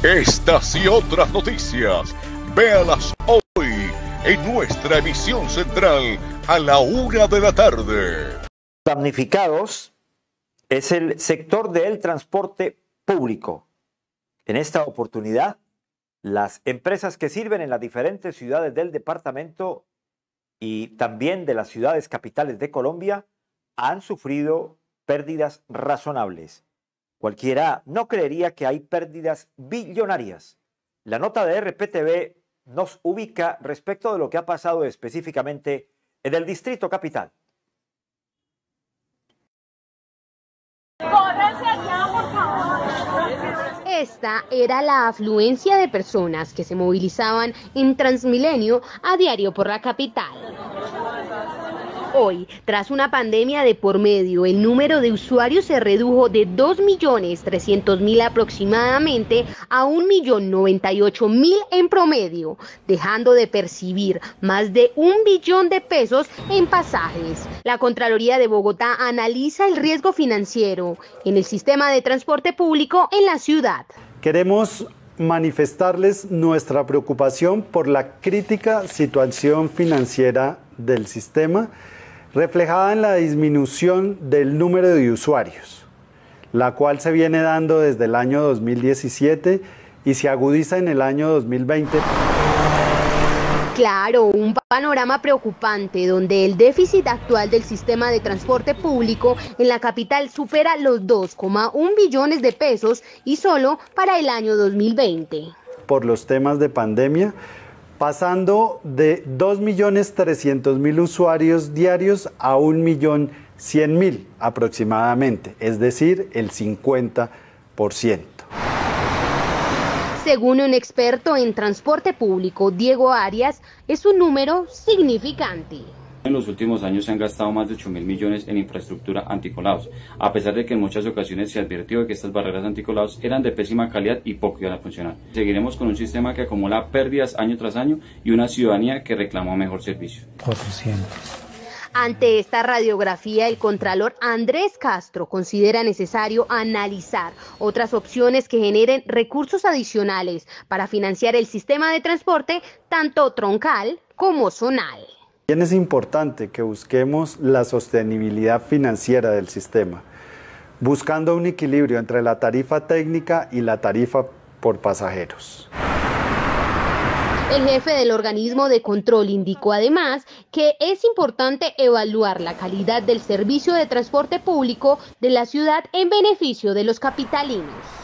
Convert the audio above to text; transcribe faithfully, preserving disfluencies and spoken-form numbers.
Estas y otras noticias, véalas hoy en nuestra emisión central a la una de la tarde. Damnificados es el sector del transporte público. En esta oportunidad, las empresas que sirven en las diferentes ciudades del departamento y también de las ciudades capitales de Colombia han sufrido pérdidas razonables. Cualquiera no creería que hay pérdidas billonarias. La nota de R P T V nos ubica respecto de lo que ha pasado específicamente en el Distrito Capital. Esta era la afluencia de personas que se movilizaban en Transmilenio a diario por la capital. Hoy, tras una pandemia de por medio, el número de usuarios se redujo de dos millones trescientos mil aproximadamente a un millón noventa y ocho mil en promedio, dejando de percibir más de un billón de pesos en pasajes. La Contraloría de Bogotá analiza el riesgo financiero en el sistema de transporte público en la ciudad. Queremos manifestarles nuestra preocupación por la crítica situación financiera del sistema, reflejada en la disminución del número de usuarios, la cual se viene dando desde el año dos mil diecisiete y se agudiza en el año dos mil veinte. Claro, un panorama preocupante donde el déficit actual del sistema de transporte público en la capital supera los dos coma uno billones de pesos y solo para el año dos mil veinte. Por los temas de pandemia, pasando de dos millones trescientos mil usuarios diarios a un millón cien mil aproximadamente, es decir, el cincuenta por ciento. Según un experto en transporte público, Diego Arias, es un número significante. En los últimos años se han gastado más de ocho mil millones en infraestructura anticolados, a pesar de que en muchas ocasiones se advirtió de que estas barreras anticolados eran de pésima calidad y poco iban a funcionar. Seguiremos con un sistema que acumula pérdidas año tras año y una ciudadanía que reclama mejor servicio. cuatrocientos. Ante esta radiografía, el contralor Andrés Castro considera necesario analizar otras opciones que generen recursos adicionales para financiar el sistema de transporte, tanto troncal como zonal. También es importante que busquemos la sostenibilidad financiera del sistema, buscando un equilibrio entre la tarifa técnica y la tarifa por pasajeros. El jefe del organismo de control indicó además que es importante evaluar la calidad del servicio de transporte público de la ciudad en beneficio de los capitalinos.